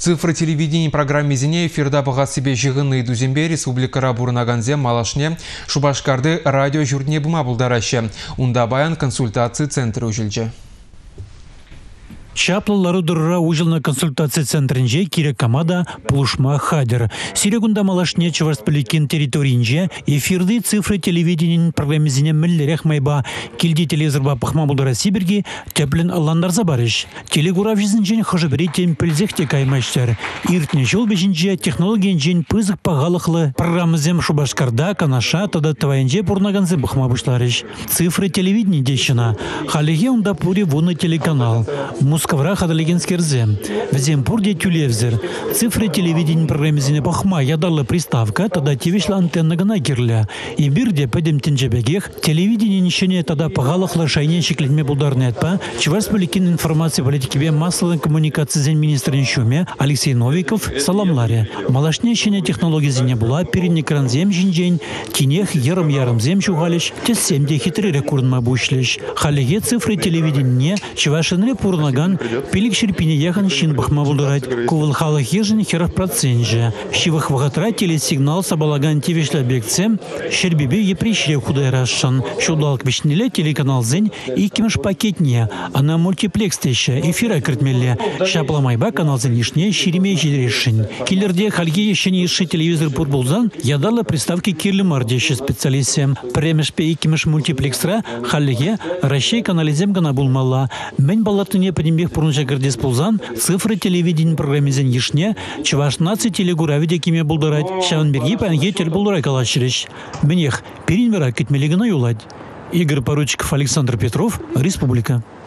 Цифры телевидения программе «Зине» эфирда баға себе жығынны Дузембе республикара бурнаганзе малашне Шубашкарды радио жүрдіне бұма бұлдарашы. Унда баян консультации центры үжілжі. Чаплылары дұрыра ұжылна консультация центрінже керек комада Пулушма Хадер. Сирегунда малашне Чувашспілікін территориинже эфирды цифры телевидениен программезіне мүллерек майба келді телезірба пахма бұлдара Сибирги теплін алландарза барыш. Телегурав жезінжен хожыбері темпілзекте каймаштар. Иртне жол бешінже технологиян жен пызық пағалықлы программызем Шубашкарда, Канаша, тада твайынже пурнаганзы бұхма бұшларыш. Цифры телевидение дешіна. Халеге унда пури вуны телеканал. Мускавра хадалегенскерзе. В Земпурде тюлевзер. Цифры телевидения программезіне пахма ядарлы приставка, тада тевишла антенна гана кирля. И бирде пәдем тенжебегех, телевидение нишене тада пағалықлы шайнен шеклетме бұлдарны әтпа, Чувашспілікін информация политикебе массовый коммуникация зен министрін шуме Алексей Новиков саламларе. Малашне шене технология зене була передний кранзем жинжен, тинех ярым-ярым зем шугалиш, тес семде хитрый рекурдма бушлиш. Халеге цифры телевидения Чувашинре пурнаган пилик шерпине яхан шин бахма булдырать. Кувыл халах ежен херах процентже. Шивах вахатра телесигнал сабалаган тевишля бекцем, шербибе епрещре худой расшан. Шудалк бешнеле телеканал зень и кимеш пакетне, а на мультиплекс теща эфира крытмелле. Шапламайба канал зенишне шириме жидрешин. Киллерде хальге еще не иши телевизор пурбулзан, ядала приставки кирли мардеща специалисте. Премешпе и кимеш мультиплексра хальге ращей канализем гана булмала. Мен балатыне поднимбех пурнжа гардес пулзан, цифры телевидения программизен ешне, Чуваш наци телегуравиде киме булдырать, шаванберги панге телебулдырай калашириш. Менех перинвера китмелигана юлать. Игорь Поручиков, Александр Петров, Республика.